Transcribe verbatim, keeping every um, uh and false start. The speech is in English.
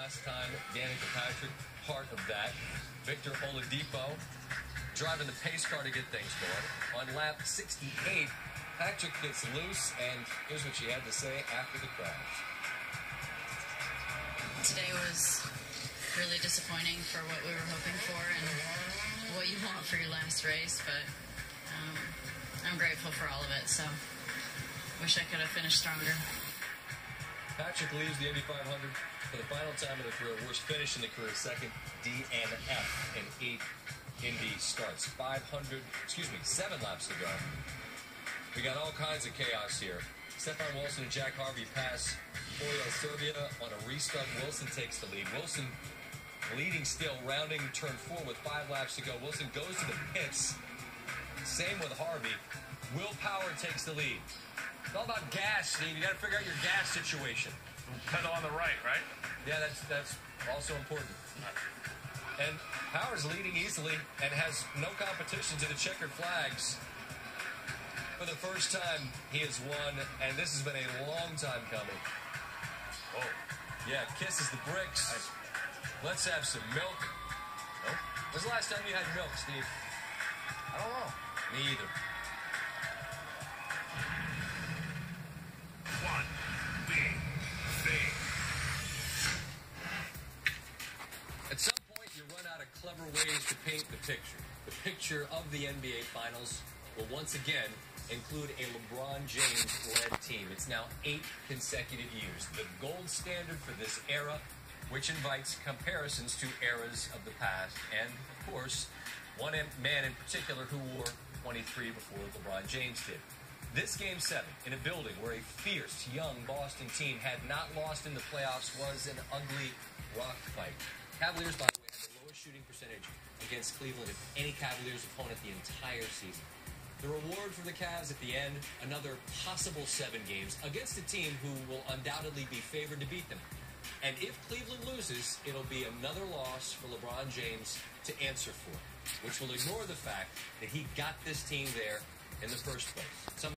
last time. Danica Patrick, part of that. Victor Oladipo driving the pace car to get things going. On lap sixty-eight, Patrick gets loose, and here's what she had to say after the crash. Today was really disappointing for what we were hoping for and what you want for your last race, but um, I'm grateful for all of it, so wish I could have finished stronger. Patrick leaves the Indy five hundred for the final time of the career. Worst finish in the career, second D N F in eight Indy starts. five hundred, excuse me, seven laps to go. We got all kinds of chaos here. Stefan Wilson and Jack Harvey pass Oriol Servia on a restart. Wilson takes the lead. Wilson leading still, rounding turn four with five laps to go. Wilson goes to the pits. Same with Harvey. Will Power takes the lead. It's all about gas, Steve. You got to figure out your gas situation. Pedal on the right, right? Yeah, that's that's also important. And Power's leading easily and has no competition to the checkered flags. For the first time, he has won, and this has been a long time coming. Oh, yeah, kisses the bricks. Nice. Let's have some milk. Oh. When's the last time you had milk, Steve? I don't know. Me either. One big thing. At some point, you run out of clever ways to paint the picture. The picture of the N B A Finals will once again include a LeBron James-led team. It's now eight consecutive years. The gold standard for this era, which invites comparisons to eras of the past, and, of course, one man in particular who wore twenty-three before LeBron James did. This Game seven, in a building where a fierce, young Boston team had not lost in the playoffs, was an ugly rock fight. Cavaliers, by the way, had the lowest shooting percentage against Cleveland of any Cavaliers opponent the entire season. The reward for the Cavs at the end, another possible seven games against a team who will undoubtedly be favored to beat them. And if Cleveland loses, it'll be another loss for LeBron James to answer for, which will ignore the fact that he got this team there in the first place. Some